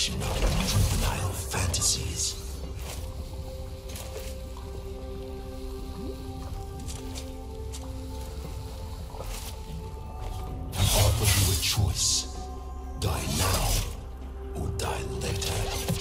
perfection of juvenile fantasies. I offer you a choice. Die now, or die later.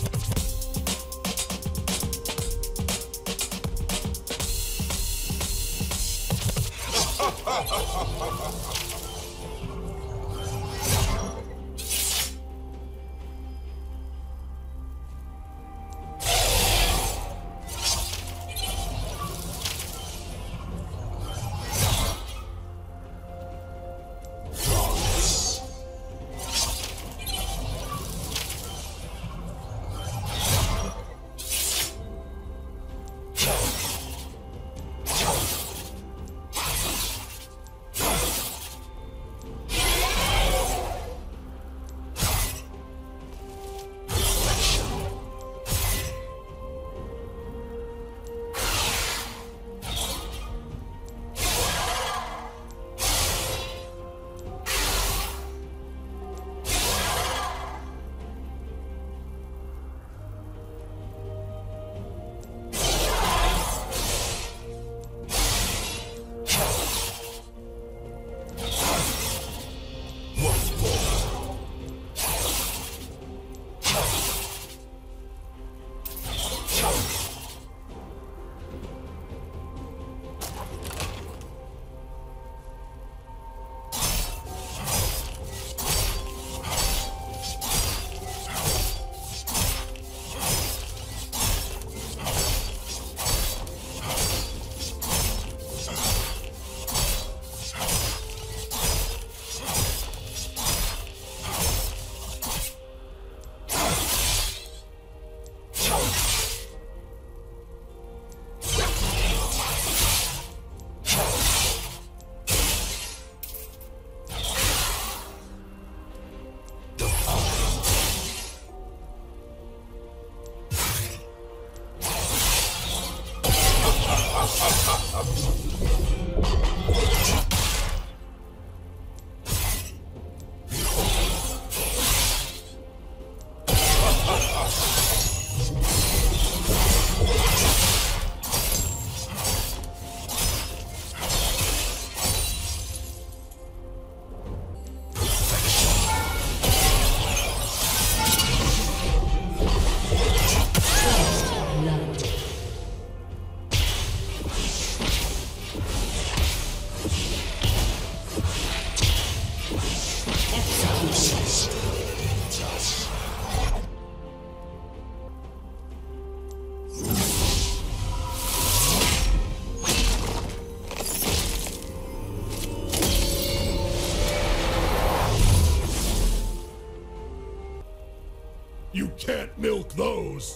You can't milk those.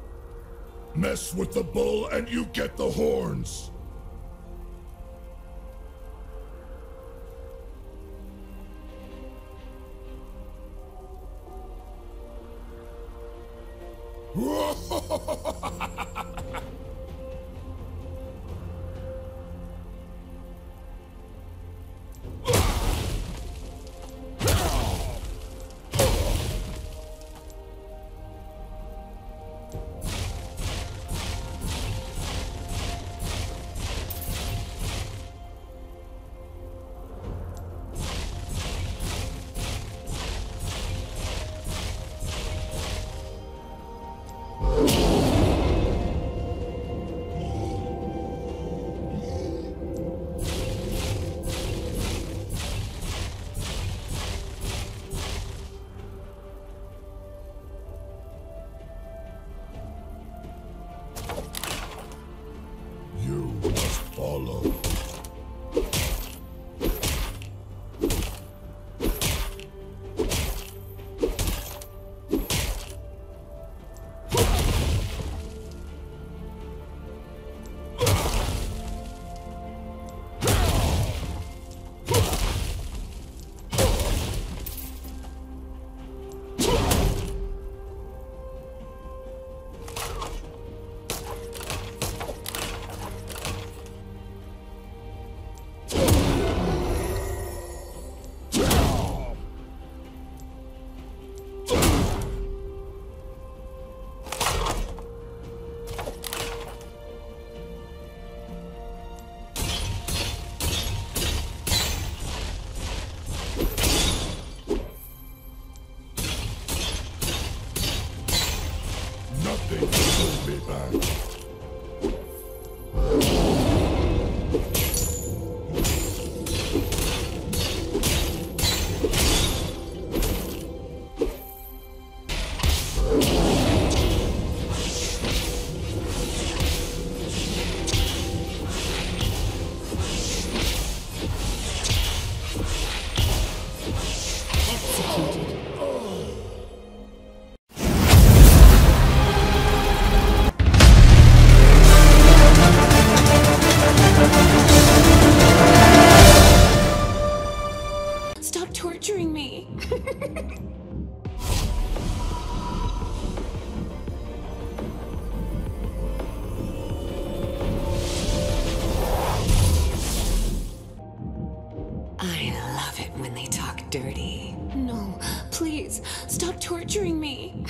Mess with the bull and you get the horns. I love it when they talk dirty. No, please, stop torturing me.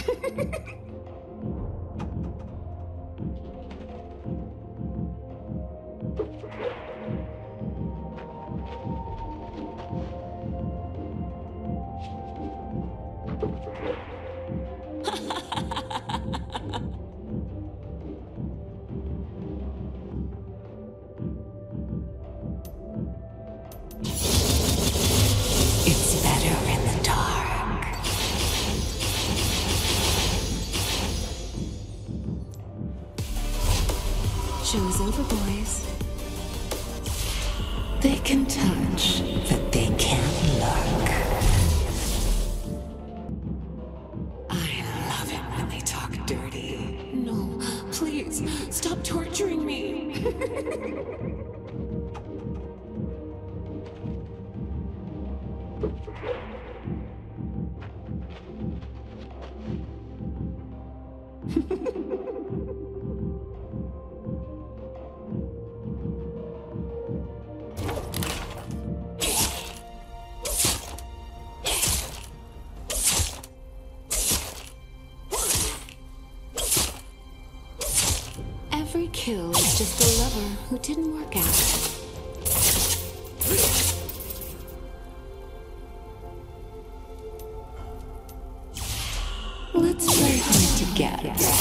It's better in the dark. Show's over, boys. They can touch, but they can't look. I love it when they talk dirty. No, please, stop torturing me. Every kill is just a lover who didn't work out. Let's play hard to get.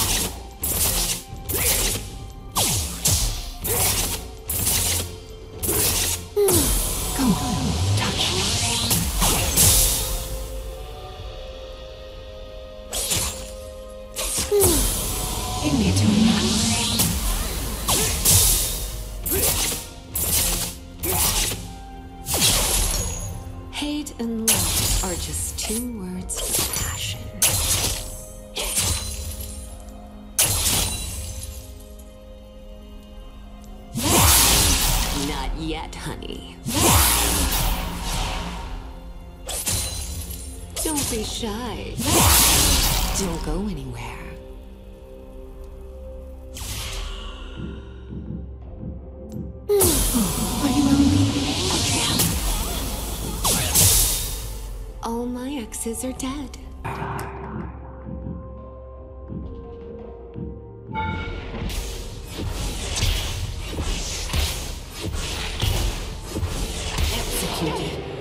Come on, touch me. Give me a Hate and love are just two words for passion. Not yet, honey. Don't be shy. Don't go anywhere. Are you lonely? All my exes are dead. Executed.